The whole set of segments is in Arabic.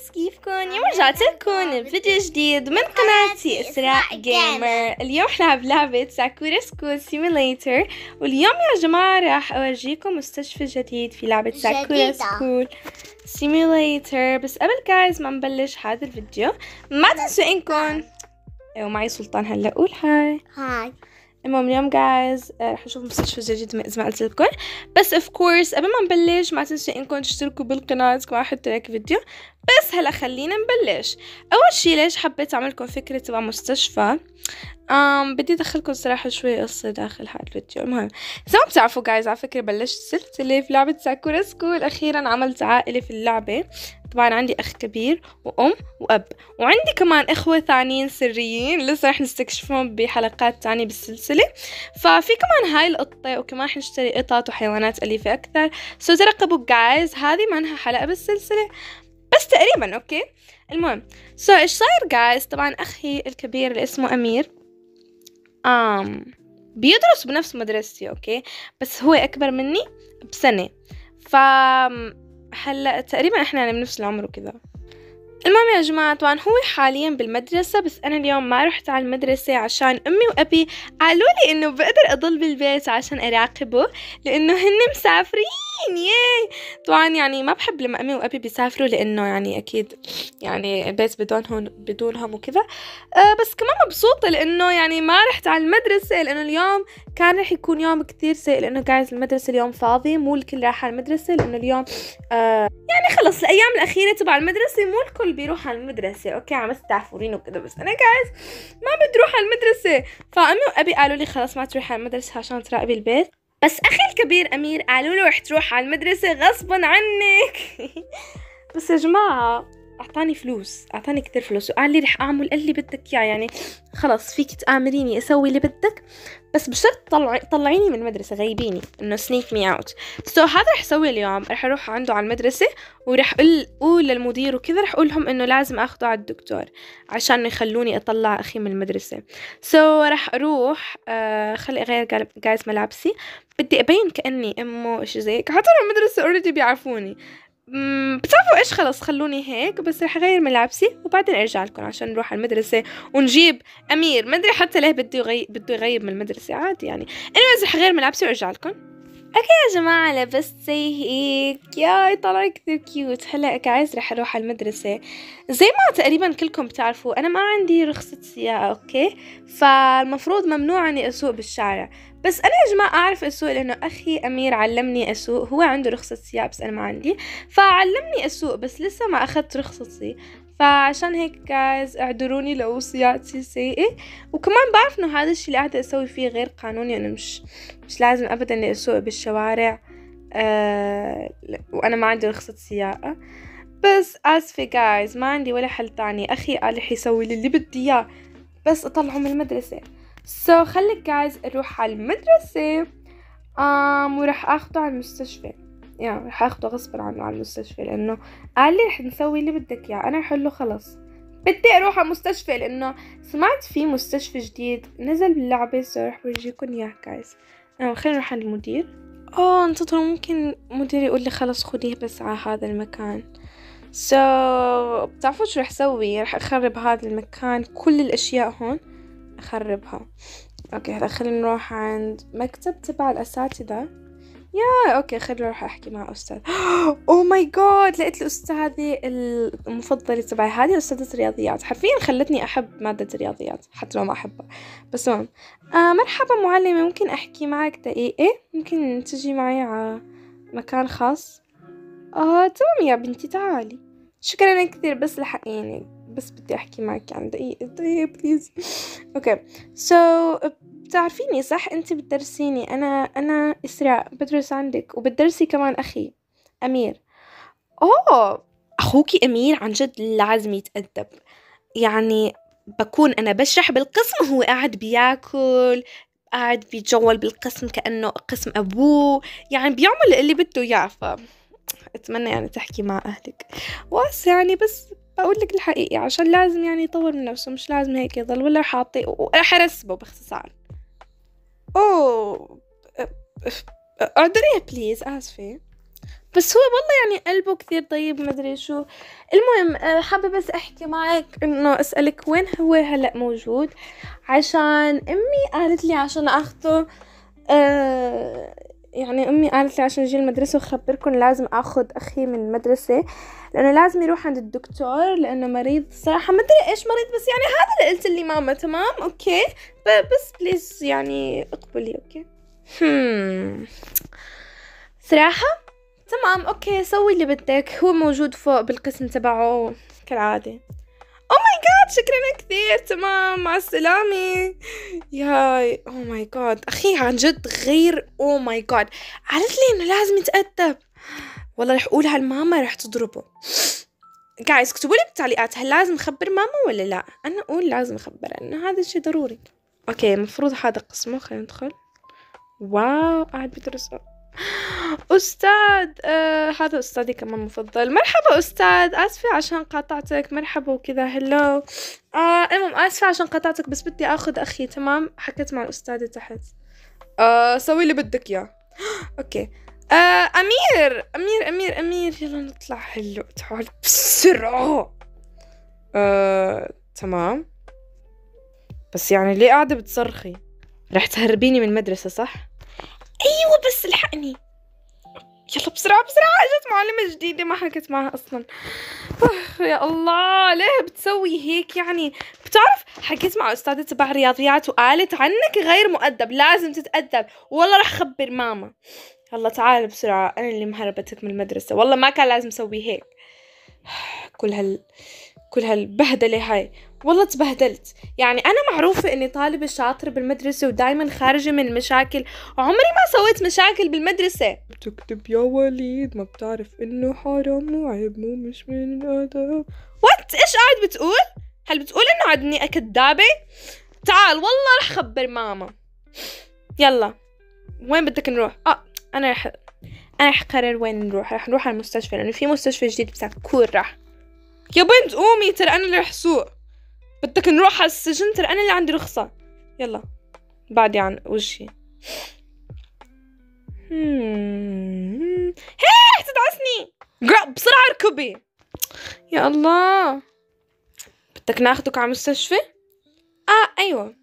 كيفكن؟ اليوم رجعت لكم بفيديو جديد من قناتي إسراء جيمر. اليوم نلعب لعبة ساكورا سكول سيميليتر، واليوم يا جماعة راح أورجيكم مستشفى جديد في لعبة ساكورا سكول سيميليتر. بس قبل جايز ما نبلش هذا الفيديو ما تنسوا إنكم ومعي سلطان هلا قول هاي. المهم اليوم جايز رح نشوف مستشفى جديد مثل ما قلت لكم. بس اوف كورس قبل ما نبلش ما تنسوا انكم تشتركوا بالقناه كمان احط لك فيديو. بس هلا خلينا نبلش. اول شي ليش حبيت اعملكم فكره تبع مستشفى؟ بدي ادخلكم صراحه شوي قصه داخل هذا الفيديو. المهم زي ما بتعرفوا جايز على فكره بلشت سلسله في لعبه ساكورا سكول. اخيرا عملت عائله في اللعبه. طبعا عندي اخ كبير وام واب، وعندي كمان اخوه ثانيين سريين لسه رح نستكشفهم بحلقات تانية بالسلسله. ففي كمان هاي القطه، وكمان حنشتري قطط وحيوانات اليفه اكثر. سو ترقبوا جايز، هذه منها حلقه بالسلسله بس تقريبا اوكي. المهم ايش صاير جايز؟ طبعا اخي الكبير اللي اسمه امير بيدرس بنفس مدرستي اوكي، بس هو اكبر مني بسنه. ف هلا تقريبا احنا يعني بنفس العمر وكذا. المهم يا جماعة طبعا هو حاليا بالمدرسة، بس أنا اليوم ما رحت على المدرسة عشان أمي وأبي قالوا لي إنه بقدر أضل بالبيت عشان أراقبه لأنه هن مسافرين. ياي طبعا يعني ما بحب لما أمي وأبي بيسافروا، لأنه يعني أكيد يعني البيت بدونهم وكذا. بس كمان مبسوطة لأنه يعني ما رحت على المدرسة، لأنه اليوم كان رح يكون يوم كتير سيء، لأنه جايز المدرسة اليوم فاضي، مو الكل راح على المدرسة لأنه اليوم يعني خلص الأيام الأخيرة تبع المدرسة مو الكل بيروح على المدرسة اوكي، عم تستعفرين وكذا. بس أنا جايز ما بدي أروح على المدرسة، فأمي وأبي قالوا لي خلاص ما تروح على المدرسة عشان تراقبي البيت. بس أخي الكبير أمير قالوا له رح تروح على المدرسة غصبا عنك. بس يا جماعة أعطاني كتير فلوس وقال لي رح أعمل اللي بدك إياه، يعني خلاص فيك تآمريني أسوي اللي بدك، بس بشرط طلعيني من المدرسة، غيبيني إنه سنيك مي أوت. هذا رح أسوي اليوم، رح أروح عنده على المدرسة ورح أقول للمدير وكذا، رح أقول لهم إنه لازم أخده على الدكتور عشان يخلوني أطلع أخي من المدرسة. رح أروح خلي أغير جايز ملابسي، بدي أبين كأني أمه إيش زي هيك، حتى المدرسة أوريدي بيعرفوني. بتعرفوا ايش، خلص خلوني هيك، بس رح اغير ملابسي وبعدين ارجع لكم عشان نروح على المدرسة ونجيب امير. ما ادري حتى ليه بده يغيب من المدرسة، عادي يعني. انا رح اغير ملابسي وارجع لكم. اوكي يا جماعة لبست زي هيك، ياي طلع كثير كيوت. هلا جايز رح اروح على المدرسة. زي ما تقريبا كلكم بتعرفوا انا ما عندي رخصة سياقة اوكي، فالمفروض ممنوع اني اسوق بالشارع. بس انا يا جماعة اعرف اسوق لانه اخي امير علمني اسوق، هو عنده رخصة سياقة بس انا ما عندي، فعلمني اسوق بس لسه ما اخذت رخصتي. فعشان هيك جايز اعذروني لو سياقتي سيئة، وكمان بعرف انه هذا الشيء اللي قاعدة اسوي فيه غير قانوني، انه مش لازم ابدا اني اسوق بالشوارع وانا ما عندي رخصة سياقة. بس اسفة جايز ما عندي ولا حل تاني. اخي قال رح يسوي لي اللي بدي اياه بس اطلعه من المدرسة. خليك جايز اروح على المدرسة ورح اخده على المستشفى، يعني رح اخده غصبا عنه على المستشفى لانه قال لي رح نسوي اللي بدك اياه. انا رح اقول له خلص بدي اروح على المستشفى لانه سمعت في مستشفى جديد نزل باللعبة، رح برجيكم اياه جايز. خلينا نروح عند المدير. انتظروا ممكن مدير يقول لي خلص خديه بس على هذا المكان. بتعرفوا شو رح سوي؟ رح اخرب هذا المكان، كل الاشياء هون اخربها. اوكي هلا خلينا نروح عند مكتب تبع الاساتذة. اوكي خلينا نروح احكي مع استاذ. او ماي جاد لقيت الاستاذة المفضلة تبعي، هذه استاذة الرياضيات، حرفيا خلتني احب مادة الرياضيات حتى لو ما احبها. بس مرحبا معلمة، ممكن احكي معك دقيقة؟ ممكن تجي معي على مكان خاص؟ تمام يا بنتي تعالي. شكرا كثير بس لحقيني، بس بدي احكي معك يعني دقيقة بليز. اوكي بتعرفيني صح؟ انت بتدرسيني، انا اسراء بدرس عندك، وبتدرسي كمان اخي امير. اخوكي امير عن جد لازم يتأدب، يعني بكون انا بشرح بالقسم وهو قاعد بياكل، قاعد بيتجول بالقسم كأنه قسم ابوه، يعني بيعمل اللي بده اياه. اتمنى يعني تحكي مع اهلك يعني، بس بقول لك الحقيقة عشان لازم يعني يطور من نفسه، مش لازم هيك يضل، ولا رح اعطيه ورح ارسبه باختصار. اعذري بليز، اسفة. بس هو والله يعني قلبه كثير طيب مدري شو. المهم حابة بس أحكي معك إنه أسألك وين هو هلأ موجود، عشان أمي قالت لي عشان أخده. يعني أمي قالت لي عشان أجي المدرسة وأخبركم لازم أخذ أخي من المدرسة، لأنه لازم يروح عند الدكتور لأنه مريض صراحة، ما أدري إيش مريض، بس يعني هذا اللي قلت لي ماما. تمام أوكي، بس بليز يعني اقبلي. أوكي صراحة تمام أوكي، سوي اللي بدك. هو موجود فوق بالقسم تبعه كالعادة. او ماي جاد شكرا كثير. تمام مع السلامة. ياي او ماي جاد اخي عن جد غير. او ماي جاد قالت لي انه لازم يتأدب. والله رح اقولها لماما رح تضربه. جايز اكتبوا لي بالتعليقات هل لازم اخبر ماما ولا لا. انا اقول لازم اخبرها انه هذا الشيء ضروري. اوكي مفروض هذا قسمه. خلينا ندخل. واو قاعد بدرس. أستاذ هذا أستاذي كمان مفضل. مرحبا أستاذ، آسفة عشان قاطعتك. مرحبا وكذا هلو. المهم آسفة عشان قاطعتك، بس بدي أخذ أخي. تمام حكيت مع الأستاذة تحت. سوي اللي بدك إياه. أوكي. أمير أمير أمير أمير يلا نطلع. هلو تعال بسرعة. تمام بس يعني ليه قاعدة بتصرخي؟ رح تهربيني من المدرسة صح؟ أيوة بس الحقني. يلا بسرعة بسرعة، اجت معلمة جديدة ما حكيت معها اصلا. يا الله ليه بتسوي هيك يعني؟ بتعرف حكيت مع استاذة تبع رياضيات وقالت عنك غير مؤدب، لازم تتأدب. والله رح اخبر ماما. يلا تعال بسرعة، انا اللي مهربتك من المدرسة، والله ما كان لازم اسوي هيك. كل هالبهدلة هاي، والله تبهدلت. يعني أنا معروفة إني طالبة شاطرة بالمدرسة ودايما خارجة من المشاكل، عمري ما سويت مشاكل بالمدرسة. بتكتب يا وليد ما بتعرف إنه حرام وعيب مو مش من الأدب. وات إيش قاعد بتقول؟ هل بتقول إنه عدني كدابة؟ تعال والله رح خبر ماما. يلا وين بدك نروح؟ أنا رح قرر وين نروح. رح نروح على المستشفى لأنه في مستشفى جديد بساكور. رح يا بنت قومي، ترى أنا اللي رح سوق. بدك نروح على السجن؟ ترى أنا اللي عندي رخصة. يلا بعدي عن وجهي. هيه تدعسني. بسرعة اركبي. يا الله بدك ناخدك على مستشفى؟ أيوة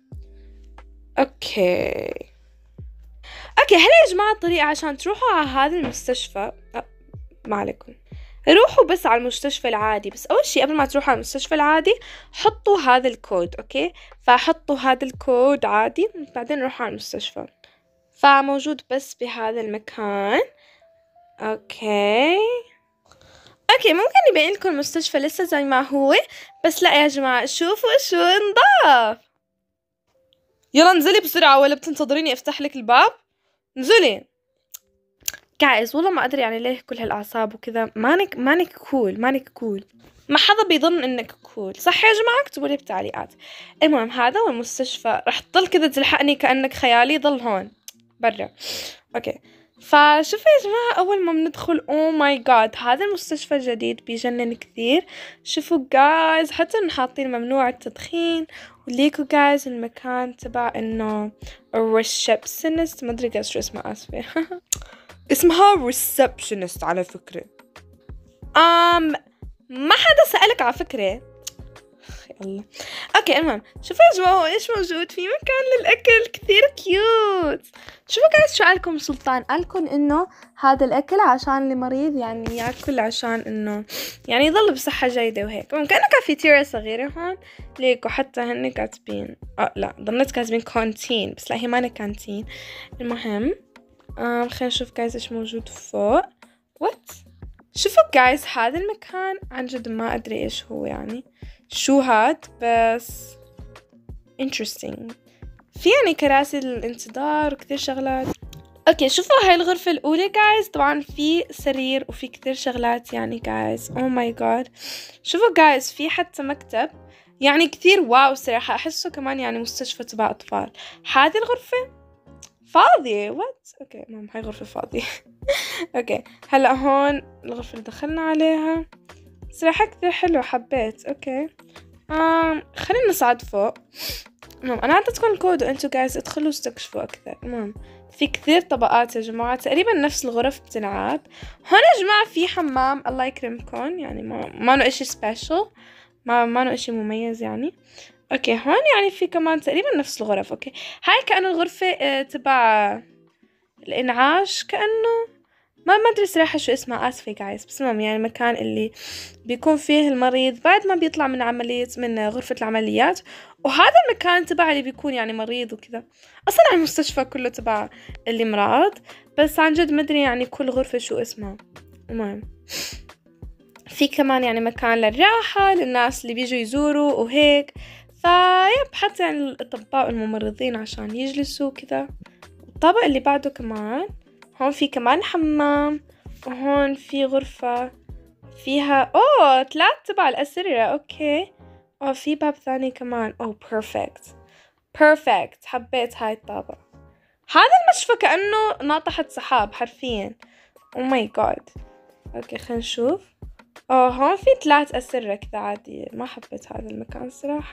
أوكي هلا يا جماعة الطريقة عشان تروحوا على هذا المستشفى. ما عليكم، روحوا بس على المستشفى العادي. بس أول شي قبل ما تروحوا على المستشفى العادي حطوا هذا الكود. أوكي فحطوا هذا الكود عادي، بعدين روحوا على المستشفى. فموجود بس بهذا المكان. أوكي ممكن يبين لكم المستشفى لسه زي ما هو، بس لا يا جماعة شوفوا شو نضاف. يلا انزلي بسرعة ولا بتنتظريني افتح لك الباب؟ انزلي. جايز والله ما أدري يعني ليه كل هالأعصاب وكذا. مانك كول. ما حدا بيظن إنك كول صح يا جماعة؟ اكتبوا لي بالتعليقات. المهم هذا هو المستشفى. رح تضل كذا تلحقني كأنك خيالي. ضل هون برا. أوكي فشوفوا يا جماعة أول ما بندخل أوه ماي جاد هذا المستشفى الجديد بيجنن كثير. شوفوا جايز حتى إنه حاطين ممنوع التدخين، وليكوا جايز المكان تبع إنه الريسبشنست ما أدري شو اسمه آسفة. اسمها receptionist على فكرة. ما حدا سألك على فكرة. الله اوكي المهم شوفوا يا جماعة ايش موجود في مكان للأكل كثير كيوت. شوفوا جايز شو قالكم سلطان. قالكم انه هذا الأكل عشان المريض يعني ياكل عشان انه يعني يضل بصحة جيدة وهيك. ممكن كافيتيريا صغيرة هون ليكوا حتى هن كاتبين لا ضمنت كاتبين كانتين، بس لا هي مانا كانتين. المهم خلينا نشوف جايز ايش موجود فوق. شوفوا جايز هذا المكان عن جد ما ادري ايش هو يعني شو هاد، بس interesting. في يعني كراسي للانتظار وكثير شغلات. اوكي شوفوا هاي الغرفة الاولى جايز، طبعا في سرير وفي كثير شغلات يعني جايز. اوه ماي جاد شوفوا جايز في حتى مكتب يعني كثير واو صراحة. احسه كمان يعني مستشفى تبع اطفال. هذه الغرفة فاضية. اوكي مام هاي غرفة فاضية. اوكي هلا هون الغرفة اللي دخلنا عليها صراحة كثير حلو حبيت. اوكي خلينا نصعد فوق. المهم أنا أعطيتكم الكود وأنتوا جايز ادخلوا استكشفوا أكثر. المهم في كثير طبقات يا جماعة، تقريبا نفس الغرف بتنعاد. هون يا جماعة في حمام، الله يكرمكم، يعني ما له إشي سبيشل، ما له إشي مميز يعني. أوكي هون يعني في كمان تقريبا نفس الغرف. أوكي هاي كأنه الغرفة تبع الإنعاش، كأنه ما أدري صراحة شو اسمها، آسفة جايز، بس المهم يعني المكان اللي بيكون فيه المريض بعد ما بيطلع من غرفة العمليات. وهذا المكان تبع اللي بيكون يعني مريض وكذا. أصلا المستشفى كله تبع اللي مرض، بس عن جد ما أدري يعني كل غرفة شو اسمها. المهم في كمان يعني مكان للراحة للناس اللي بيجوا يزوروا وهيك، فيب حتى يعني الأطباء والممرضين عشان يجلسوا كذا. الطابق اللي بعده كمان هون في كمان حمام، وهون في غرفة فيها 3 تبع الأسرة. أوكي في باب ثاني كمان. perfect حبيت هاي الطابق. هذا المشفى كأنه ناطحة سحاب حرفيا. ماي جاد. أوكي خلينا نشوف. هون في 3 أسرة كذا عادي. ما حبيت هذا المكان صراحة.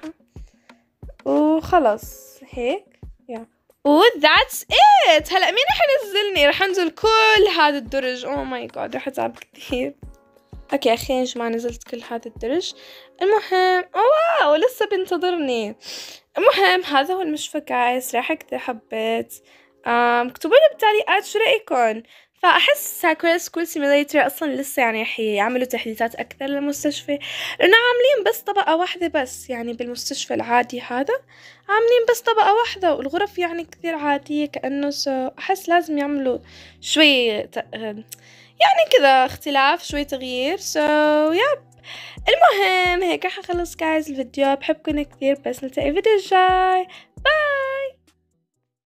وخلص هيك that's it. هلأ مين رح ينزلني؟ رح انزل كل هذا الدرج. ماي جاد رح اتعب كثير. اوكي اخيرا يا جماعة نزلت كل هذا الدرج. المهم واو لسه بنتظرني. المهم هذا هو المشفى جايز، صراحة كثير حبيت. اكتبوا لي بالتعليقات شو رأيكم. فأحس ساكورا سكول سيميليتر أصلا لسه يعني رح يعملوا تحديثات أكثر للمستشفى، لأنه عاملين بس طبقة واحدة بس، يعني بالمستشفى العادي هذا عاملين بس طبقة واحدة، والغرف يعني كثير عادية كأنه أحس لازم يعملوا شوي يعني كذا اختلاف، شوي تغيير. ياب المهم هيك رح أخلص جايز الفيديو. بحبكم كثير، بس نلتقي الفيديو الجاي. باي.